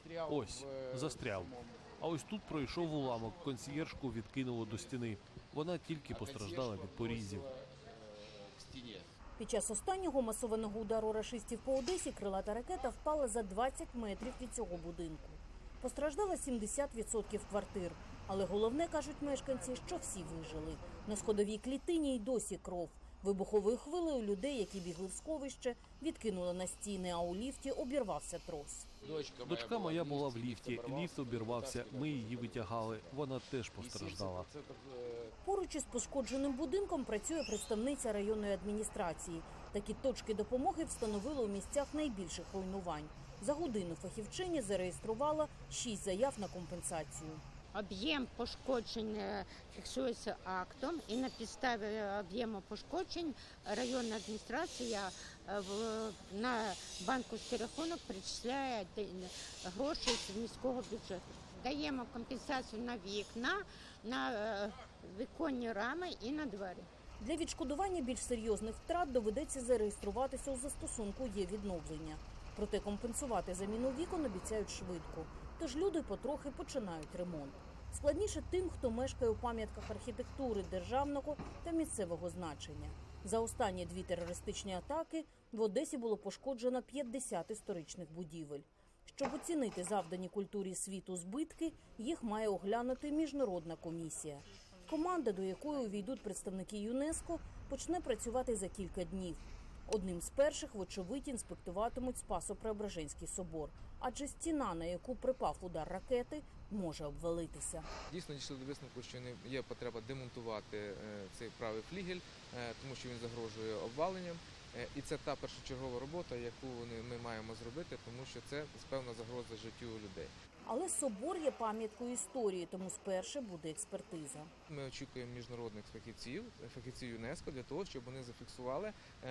Ось, застряв. А ось тут пройшов уламок, консьєржку відкинуло до стіни. Вона тільки постраждала від порізів. Під час останнього масованого удару рашистів по Одесі крилата ракета впала за 20 метрів від цього будинку. Постраждало 70% квартир. Але головне, кажуть мешканці, що всі вижили. На сходовій клітині й досі кров. Вибуховою хвилею людей, які бігли в сховище, відкинуло на стіни, а у ліфті обірвався трос. Дочка моя була в ліфті, ліфт обірвався, ми її витягали, вона теж постраждала. Поруч із пошкодженим будинком працює представниця районної адміністрації. Такі точки допомоги встановили у місцях найбільших руйнувань. За годину фахівчині зареєструвала 6 заяв на компенсацію. Об'єм пошкоджень фіксується актом, і на підставі об'єму пошкоджень районна адміністрація на банківський рахунок перечисляє гроші з міського бюджету. Даємо компенсацію на вікна, на віконні рами і на двері. Для відшкодування більш серйозних втрат доведеться зареєструватися у застосунку «Є-відновлення». Проте компенсувати заміну вікон обіцяють швидко. Тож люди потрохи починають ремонт. Складніше тим, хто мешкає у пам'ятках архітектури державного та місцевого значення. За останні 2 терористичні атаки в Одесі було пошкоджено 50 історичних будівель. Щоб оцінити завдані культурі світу збитки, їх має оглянути міжнародна комісія. Команда, до якої увійдуть представники ЮНЕСКО, почне працювати за кілька днів. Одним з перших, вочевидь, інспектуватимуть Спасо-Преображенський собор, адже стіна, на яку припав удар ракети, може обвалитися. Дійсно дійшли до висновку, що є потреба демонтувати цей правий флігель, тому що він загрожує обваленням. І це та першочергова робота, яку ми маємо зробити, тому що це певна загроза життю людей. Але собор є пам'яткою історії, тому спершу буде експертиза. Ми очікуємо міжнародних фахівців ЮНЕСКО для того, щоб вони зафіксували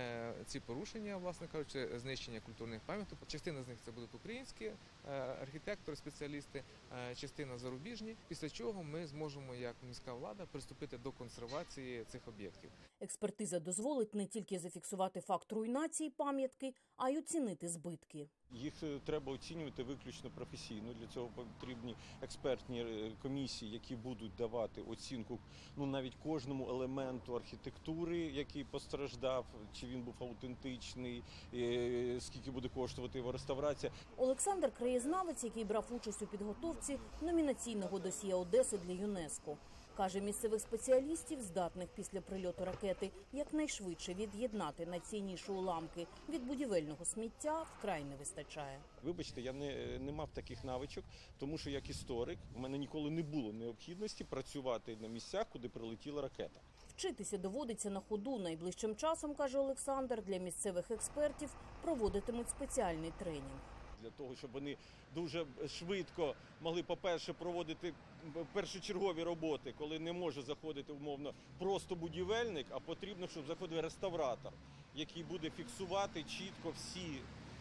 ці порушення, власне кажучи, знищення культурних пам'яток. Частина з них це будуть українські архітектори, спеціалісти, частина зарубіжні, після чого ми зможемо, як міська влада, приступити до консервації цих об'єктів. Експертиза дозволить не тільки зафіксувати факт руйнації пам'ятки, а й оцінити збитки. Їх треба оцінювати виключно професійно. Для цього потрібні експертні комісії, які будуть давати оцінку навіть кожному елементу архітектури, який постраждав, чи він був аутентичний, скільки буде коштувати його реставрація. Олександр – краєзнавець, який брав участь у підготовці номінаційного досьє Одеси для ЮНЕСКО. Каже, місцевих спеціалістів, здатних після прильоту ракети якнайшвидше від'єднати найцінніші уламки від будівельного сміття, вкрай не вистачає. Вибачте, я не мав таких навичок, тому що як історик у мене ніколи не було необхідності працювати на місцях, куди прилетіла ракета. Вчитися доводиться на ходу. Найближчим часом, каже Олександр, для місцевих експертів проводитимуть спеціальний тренінг. Для того, щоб вони дуже швидко могли, по-перше, проводити першочергові роботи, коли не може заходити, умовно, просто будівельник, а потрібно, щоб заходив реставратор, який буде фіксувати чітко всі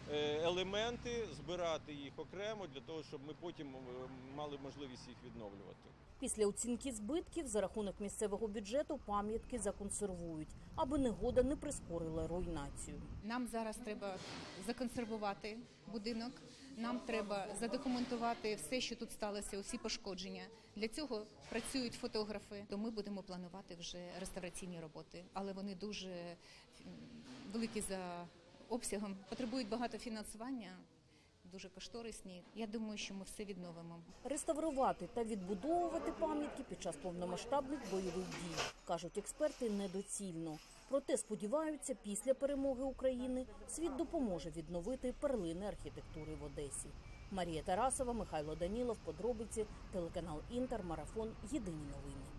елементи, збирати їх окремо, для того, щоб ми потім мали можливість їх відновлювати. Після оцінки збитків за рахунок місцевого бюджету пам'ятки законсервують, аби негода не прискорила руйнацію. Нам зараз треба законсервувати будинок, нам треба задокументувати все, що тут сталося, усі пошкодження. Для цього працюють фотографи, то ми будемо планувати вже реставраційні роботи, але вони дуже великі за обсягом, потребують багато фінансування, дуже кошторисні. Я думаю, що ми все відновимо. Реставрувати та відбудовувати пам'ятки під час повномасштабних бойових дій, кажуть експерти, недоцільно. Проте сподіваються, після перемоги України світ допоможе відновити перлини архітектури в Одесі. Марія Тарасова, Михайло Данілов, подробиці, телеканал Інтер, Марафон, Єдині новини.